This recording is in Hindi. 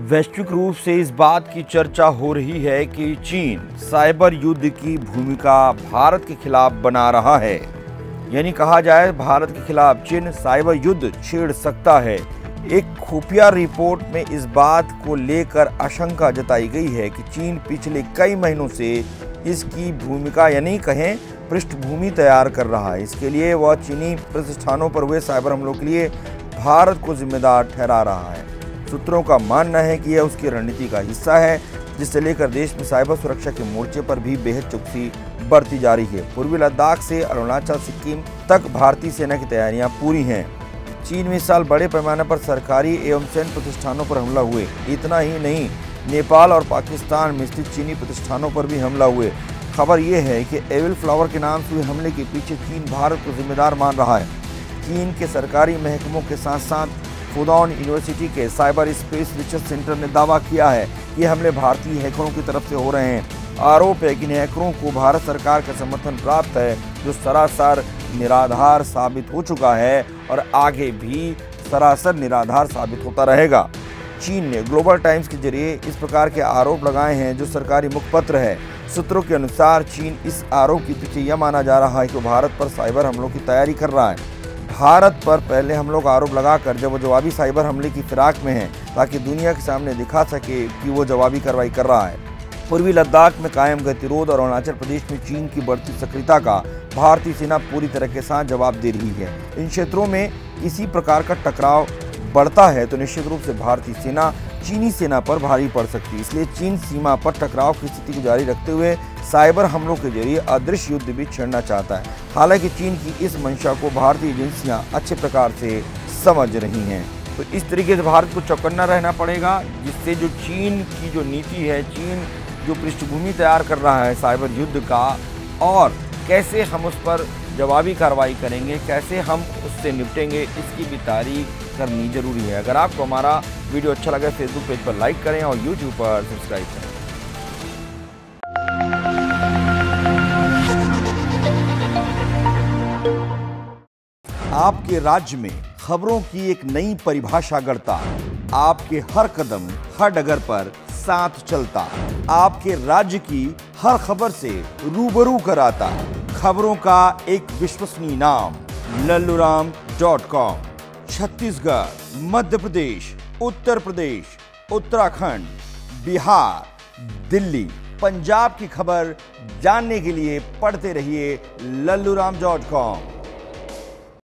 वैश्विक रूप से इस बात की चर्चा हो रही है कि चीन साइबर युद्ध की भूमिका भारत के खिलाफ बना रहा है। यानी कहा जाए भारत के खिलाफ चीन साइबर युद्ध छेड़ सकता है। एक खुफिया रिपोर्ट में इस बात को लेकर आशंका जताई गई है कि चीन पिछले कई महीनों से इसकी भूमिका यानी कहें पृष्ठभूमि तैयार कर रहा है। इसके लिए वह चीनी प्रतिष्ठानों पर हुए साइबर हमलों के लिए भारत को जिम्मेदार ठहरा रहा है। सूत्रों का मानना है कि यह उसकी रणनीति का हिस्सा है, जिसे लेकर देश में साइबर सुरक्षा के मोर्चे पर भी बेहद चौकसी बढ़ती जा रही है। पूर्वी लद्दाख से अरुणाचल सिक्किम तक भारतीय सेना की तैयारियां पूरी हैं। चीन में इस साल बड़े पैमाने पर सरकारी एवं सैन्य प्रतिष्ठानों पर हमला हुए। इतना ही नहीं, नेपाल और पाकिस्तान में स्थित चीनी प्रतिष्ठानों पर भी हमला हुए। खबर यह है कि एविल फ्लावर के नाम से हुए हमले के पीछे चीन भारत को जिम्मेदार मान रहा है। चीन के सरकारी महकमों के साथ साथ फुडॉन यूनिवर्सिटी के साइबर स्पेस रिसर्च सेंटर ने दावा किया है कि ये हमले भारतीय हैकरों की तरफ से हो रहे हैं। आरोप है कि इन हैकरों को भारत सरकार का समर्थन प्राप्त है, जो सरासर निराधार साबित हो चुका है और आगे भी सरासर निराधार साबित होता रहेगा। चीन ने ग्लोबल टाइम्स के जरिए इस प्रकार के आरोप लगाए हैं, जो सरकारी मुखपत्र है। सूत्रों के अनुसार चीन इस आरोप के पीछे यह माना जा रहा है कि भारत पर साइबर हमलों की तैयारी कर रहा है। भारत पर पहले हमलों का आरोप लगाकर जब वो जवाबी साइबर हमले की फिराक में है, ताकि दुनिया के सामने दिखा सके कि वो जवाबी कार्रवाई कर रहा है। पूर्वी लद्दाख में कायम गतिरोध और अरुणाचल प्रदेश में चीन की बढ़ती सक्रियता का भारतीय सेना पूरी तरह के साथ जवाब दे रही है। इन क्षेत्रों में किसी प्रकार का टकराव बढ़ता है तो निश्चित रूप से भारतीय सेना चीनी सेना पर भारी पड़ सकती है। इसलिए चीन सीमा पर टकराव की स्थिति को जारी रखते हुए साइबर हमलों के जरिए अदृश्य युद्ध भी छेड़ना चाहता है। हालांकि चीन की इस मंशा को भारतीय एजेंसियां अच्छे प्रकार से समझ रही हैं। तो इस तरीके से भारत को चौकन्ना रहना पड़ेगा, जिससे जो चीन की जो नीति है, चीन जो पृष्ठभूमि तैयार कर रहा है साइबर युद्ध का, और कैसे हम उस पर जवाबी कार्रवाई करेंगे, कैसे हम उससे निपटेंगे, इसकी भी तारीख करनी जरूरी है। अगर आपको हमारा वीडियो अच्छा लगे फेसबुक पेज पर लाइक करें और यूट्यूब पर सब्सक्राइब करें। आपके राज्य में खबरों की एक नई परिभाषा गढ़ता, आपके हर कदम हर डगर पर साथ चलता, आपके राज्य की हर खबर से रूबरू कराता। खबरों का एक विश्वसनीय नाम lalluram.com। छत्तीसगढ़, मध्य प्रदेश, उत्तर प्रदेश, उत्तराखंड, बिहार, दिल्ली, पंजाब की खबर जानने के लिए पढ़ते रहिए lalluram.com।